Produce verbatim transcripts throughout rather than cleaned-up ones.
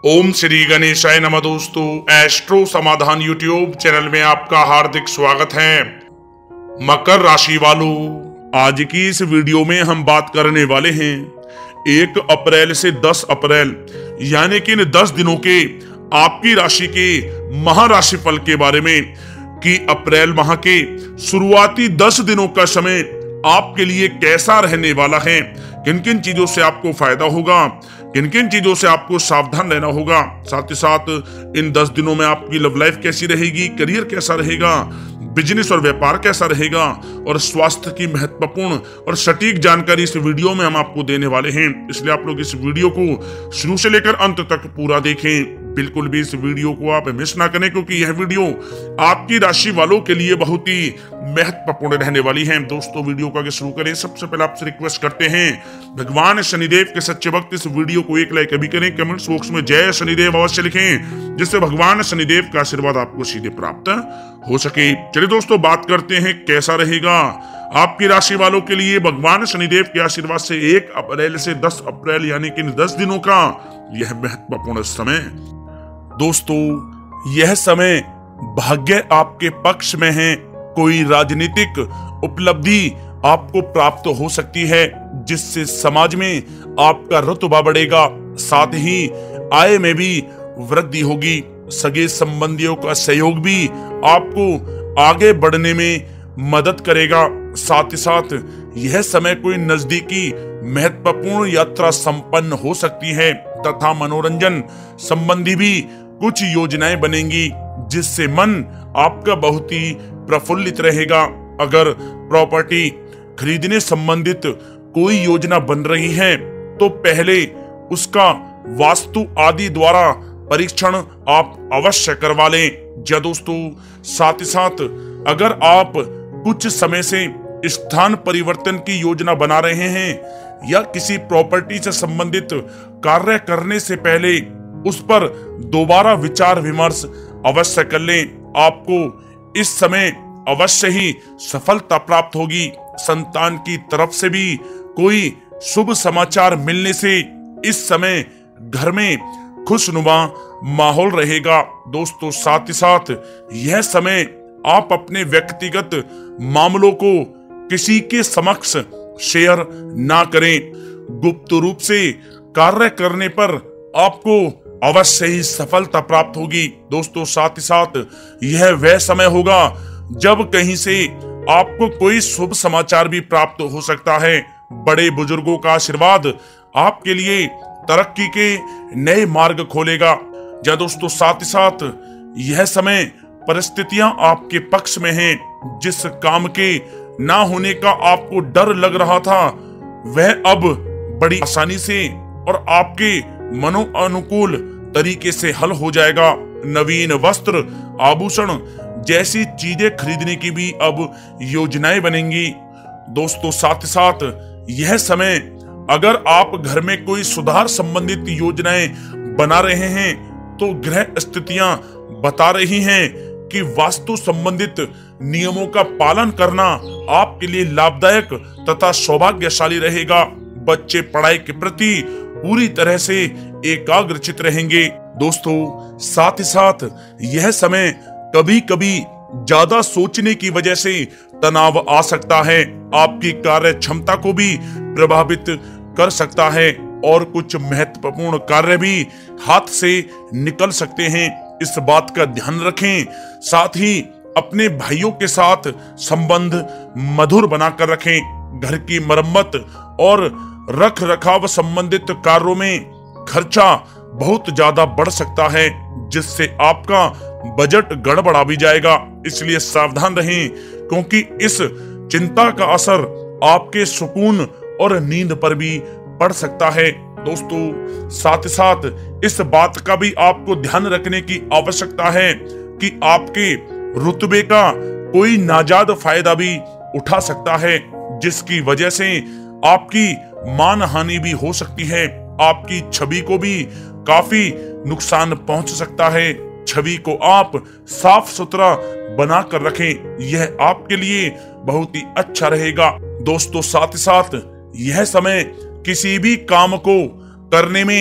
ओम श्री गणेशाय नमः। दोस्तों, एस्ट्रो समाधान यूट्यूब चैनल में आपका हार्दिक स्वागत है। मकर राशि वालों, आज की इस वीडियो में हम बात करने वाले हैं एक अप्रैल से दस अप्रैल यानी कि इन दस दिनों के आपकी राशि के महाराशि फल के बारे में कि अप्रैल माह के शुरुआती दस दिनों का समय आपके लिए कैसा रहने वाला है, किन किन चीजों से आपको फायदा होगा, किन किन चीजों से आपको सावधान रहना होगा। साथ ही साथ इन दस दिनों में आपकी लव लाइफ कैसी रहेगी, करियर कैसा रहेगा, बिजनेस और व्यापार कैसा रहेगा और स्वास्थ्य की महत्वपूर्ण और सटीक जानकारी इस वीडियो में हम आपको देने वाले हैं। इसलिए आप लोग इस वीडियो को शुरू से लेकर अंत तक पूरा देखें, बिल्कुल भी इस वीडियो को आप मिस ना करें, क्योंकि यह वीडियो आपकी राशि वालों के लिए बहुत ही महत्वपूर्ण रहने वाली है। दोस्तों, वीडियो को आगे शुरू करें सबसे पहले आपसे रिक्वेस्ट करते हैं, भगवान शनिदेव के सच्चे भक्त इस वीडियो को एक लाइक अभी करें, कमेंट्स बॉक्स में जय शनिदेव अवश्य लिखें, जिससे भगवान शनिदेव का आशीर्वाद आपको सीधे प्राप्त हो सके। चलिए दोस्तों, बात करते हैं कैसा रहेगा आपकी राशि वालों के लिए भगवान शनिदेव के आशीर्वाद से एक अप्रैल से दस अप्रैल यानी कि दस दिनों का यह महत्वपूर्ण समय। दोस्तों, यह समय भाग्य आपके पक्ष में है। कोई राजनीतिक उपलब्धि आपको प्राप्त हो सकती है, जिससे समाज में आपका रुतबा बढ़ेगा, साथ ही आय में भी वृद्धि होगी। सगे संबंधियों का सहयोग भी आपको आगे बढ़ने में मदद करेगा। साथ ही साथ यह समय कोई नजदीकी महत्वपूर्ण यात्रा संपन्न हो सकती है तथा मनोरंजन संबंधी भी कुछ योजनाएं बनेंगी, जिससे मन आपका बहुत ही प्रफुल्लित रहेगा। अगर प्रॉपर्टी खरीदने संबंधित कोई योजना बन रही है तो पहले उसका वास्तु आदि द्वारा परीक्षण आप अवश्य करवा लें। या दोस्तों, साथ ही साथ अगर आप कुछ समय से स्थान परिवर्तन की योजना बना रहे हैं या किसी प्रॉपर्टी से संबंधित कार्य करने से पहले उस पर दोबारा विचार विमर्श अवश्य कर लें। आपको इस समय अवश्य ही सफलता प्राप्त होगी। संतान की तरफ से भी कोई शुभ समाचार मिलने से इस समय घर में खुशनुमा माहौल रहेगा। दोस्तों, साथ ही साथ यह समय आप अपने व्यक्तिगत मामलों को किसी के समक्ष शेयर ना करें। गुप्त रूप से कार्य करने पर आपको अवश्य ही सफलता प्राप्त होगी। दोस्तों, साथ ही साथ यह वह समय होगा जब कहीं से आपको कोई शुभ समाचार भी प्राप्त हो सकता है। बड़े बुजुर्गों का आशीर्वाद आपके लिए तरक्की के नए मार्ग खोलेगा। या दोस्तों, साथ ही साथ यह समय परिस्थितियां आपके पक्ष में हैं। जिस काम के ना होने का आपको डर लग रहा था, वह अब बड़ी आसानी से और आपके मनो अनुकूल तरीके से हल हो जाएगा। नवीन वस्त्र, आभूषण जैसी चीजें खरीदने की भी अब योजनाएं बनेंगी। दोस्तों, साथ ही साथ यह समय अगर आप घर में कोई सुधार संबंधित योजनाएं बना रहे हैं तो ग्रह स्थितियां बता रही हैं कि वास्तु संबंधित नियमों का पालन करना आपके लिए लाभदायक तथा सौभाग्यशाली रहेगा। बच्चे पढ़ाई के प्रति पूरी तरह से एकाग्रचित रहेंगे। दोस्तों, साथ ही साथ यह समय कभी कभी ज्यादा सोचने की वजह से तनाव आ सकता है, आपकी कार्य क्षमता को भी प्रभावित कर सकता है और कुछ महत्वपूर्ण कार्य भी हाथ से निकल सकते हैं। इस बात का ध्यान रखें। साथ ही अपने भाइयों के साथ संबंध मधुर बनाकर रखें। घर की मरम्मत और रख रखाव संबंधित कार्यों में खर्चा बहुत ज्यादा बढ़ सकता है, जिससे आपका बजट गड़बड़ा भी जाएगा। इसलिए सावधान रहें, क्योंकि इस चिंता का असर आपके सुकून और नींद पर भी पड़ सकता है। दोस्तों, साथ ही साथ इस बात का भी आपको ध्यान रखने की आवश्यकता है कि आपके रुतबे का कोई नाजायज फायदा भी उठा सकता है, जिसकी वजह से आपकी मान हानि भी हो सकती है। आपकी छवि को भी काफी नुकसान पहुंच सकता है। छवि को आप साफ सुथरा बनाकर रखें, यह आपके लिए बहुत ही अच्छा रहेगा। दोस्तों, साथ ही साथ यह समय किसी भी काम को करने में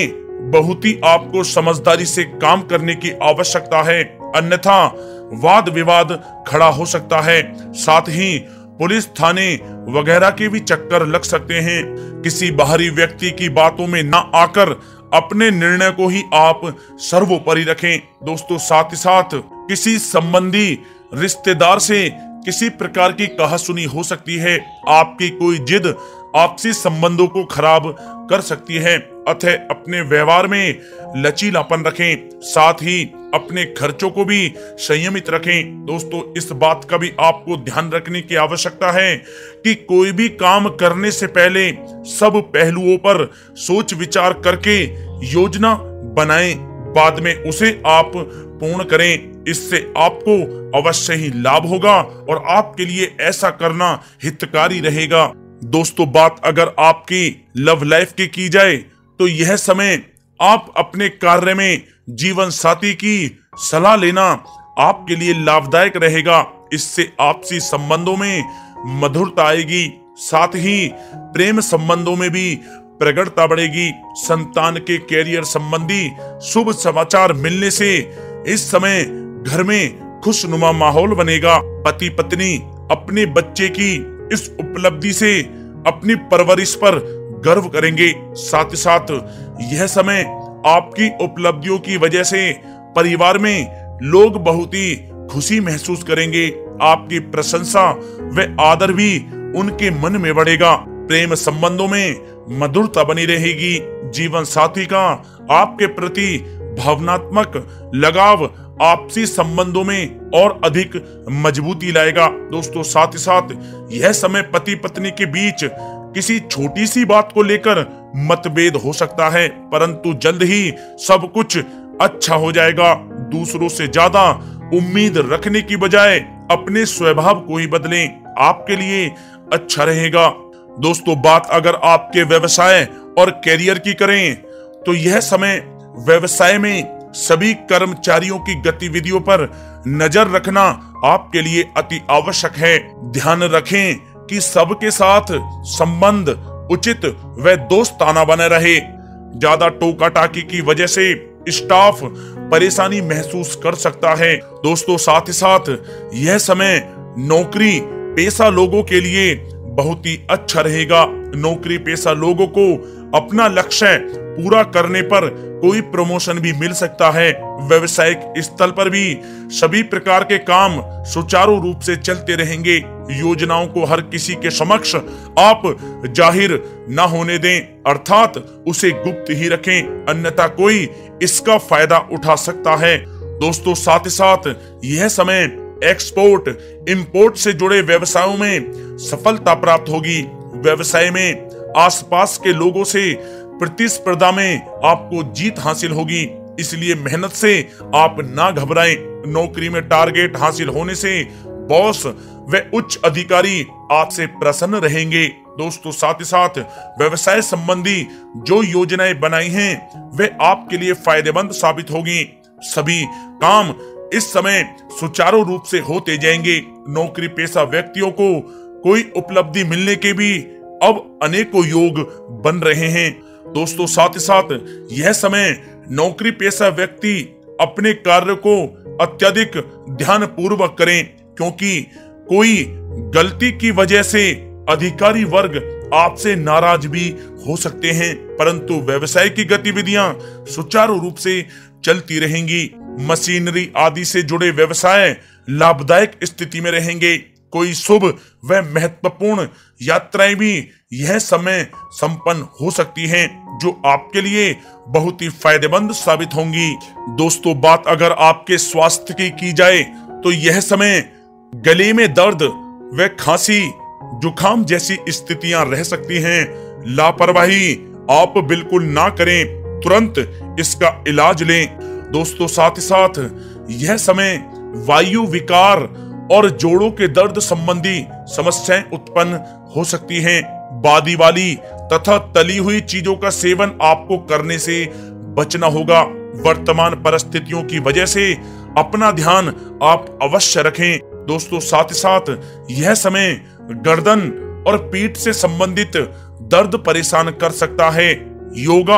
बहुत ही आपको समझदारी से काम करने की आवश्यकता है, अन्यथा वाद विवाद खड़ा हो सकता है। साथ ही पुलिस थाने वगैरह के भी चक्कर लग सकते हैं। किसी बाहरी व्यक्ति की बातों में ना आकर अपने निर्णय को ही आप सर्वोपरि रखें। दोस्तों साथ ही साथ किसी संबंधी रिश्तेदार से किसी प्रकार की कहासुनी हो सकती है। आपकी कोई जिद आपसी संबंधों को खराब कर सकती है, अतः अपने व्यवहार में लचीलापन रखें। साथ ही अपने खर्चों को भी संयमित रखें। दोस्तों इस बात का भी आपको ध्यान रखने की आवश्यकता है कि कोई भी काम करने से पहले सब पहलुओं पर सोच विचार करके योजना बनाएं, बाद में उसे आप पूर्ण करें। इससे आपको अवश्य ही लाभ होगा और आपके लिए ऐसा करना हितकारी रहेगा। दोस्तों बात अगर आपकी लव लाइफ की की जाए तो यह समय आप अपने कार्य में जीवन साथी की सलाह लेना आपके लिए लाभदायक रहेगा। इससे आपसी संबंधों में मधुरता आएगी, साथ ही प्रेम संबंधों में भी प्रगड़ता बढ़ेगी। संतान के कैरियर संबंधी शुभ समाचार मिलने से इस समय घर में खुशनुमा माहौल बनेगा। पति पत्नी अपने बच्चे की इस उपलब्धि से अपनी परवरिश पर गर्व करेंगे। साथ ही साथ यह समय आपकी उपलब्धियों की वजह से परिवार में लोग बहुत ही खुशी महसूस करेंगे। आपकी प्रशंसा व आदर भी उनके मन में बढ़ेगा। प्रेम संबंधों में मधुरता बनी रहेगी। जीवन साथी का आपके प्रति भावनात्मक लगाव आपसी संबंधों में और अधिक मजबूती लाएगा। दोस्तों साथ ही साथ यह समय पति पत्नी के बीच किसी छोटी सी बात को लेकर मतभेद हो सकता है, परंतु जल्द ही सब कुछ अच्छा हो जाएगा। दूसरों से ज्यादा उम्मीद रखने की बजाय अपने स्वभाव को ही बदलें, आपके लिए अच्छा रहेगा। दोस्तों बात अगर आपके व्यवसाय और कैरियर की करें तो यह समय व्यवसाय में सभी कर्मचारियों की गतिविधियों पर नजर रखना आपके लिए अति आवश्यक है। ध्यान रखें कि सबके साथ संबंध उचित व दोस्ताना बने रहे। ज्यादा टोका टाकी की वजह से स्टाफ परेशानी महसूस कर सकता है। दोस्तों साथ ही साथ यह समय नौकरी पेशा लोगों के लिए बहुत ही अच्छा रहेगा। नौकरी पेशा लोगों को अपना लक्ष्य पूरा करने पर कोई प्रमोशन भी मिल सकता है। व्यवसायिक स्थल पर भी सभी प्रकार के काम सुचारू रूप से चलते रहेंगे। योजनाओं को हर किसी के समक्ष आप जाहिर न होने दें, अर्थात उसे गुप्त ही रखें, अन्यथा कोई इसका फायदा उठा सकता है। दोस्तों साथ ही साथ यह समय एक्सपोर्ट इंपोर्ट से जुड़े व्यवसायों में सफलता प्राप्त होगी। व्यवसाय में आसपास के लोगों से प्रतिस्पर्धा में आपको जीत हासिल होगी, इसलिए मेहनत से आप ना घबराएं। नौकरी में टारगेट हासिल होने से बॉस व उच्च अधिकारी आपसे प्रसन्न रहेंगे। दोस्तों साथ ही साथ व्यवसाय संबंधी जो योजनाएं बनाई हैं वे आपके लिए फायदेमंद साबित होगी। सभी काम इस समय सुचारू रूप से होते जाएंगे। नौकरी पेशा व्यक्तियों को कोई उपलब्धि मिलने के भी अब अनेकों योग बन रहे हैं। दोस्तों साथ ही साथ यह समय नौकरी पेशा व्यक्ति अपने कार्य को अत्यधिक ध्यान पूर्वक करें, क्योंकि कोई गलती की वजह से अधिकारी वर्ग आपसे नाराज भी हो सकते हैं, परंतु व्यवसाय की गतिविधियां सुचारू रूप से चलती रहेंगी। मशीनरी आदि से जुड़े व्यवसाय लाभदायक स्थिति में रहेंगे। कोई शुभ व महत्वपूर्ण यात्राएं भी यह समय संपन्न हो सकती हैं, जो आपके लिए बहुत ही फायदेमंद साबित होंगी। दोस्तों बात अगर आपके स्वास्थ्य की की जाए तो यह समय गले में दर्द व खांसी जुकाम जैसी स्थितियां रह सकती हैं। लापरवाही आप बिल्कुल ना करें, तुरंत इसका इलाज लें। दोस्तों साथ ही साथ यह समय वायु विकार और जोड़ों के दर्द संबंधी समस्याएं उत्पन्न हो सकती हैं। बादी वाली तथा तली हुई चीजों का सेवन आपको करने से बचना होगा। वर्तमान परिस्थितियों की वजह से अपना ध्यान आप अवश्य रखें। दोस्तों साथ ही साथ यह समय गर्दन और पीठ से संबंधित दर्द परेशान कर सकता है। योगा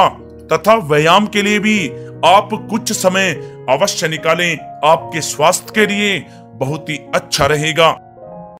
तथा व्यायाम के लिए भी आप कुछ समय अवश्य निकालें। आपके स्वास्थ्य के लिए बहुत ही अच्छा रहेगा।